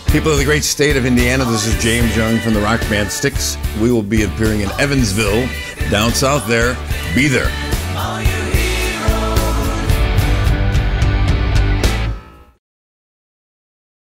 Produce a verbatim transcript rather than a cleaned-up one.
People of the great state of Indiana, this is James Young from the rock band Styx. We will be appearing in Evansville, down south there. Be there.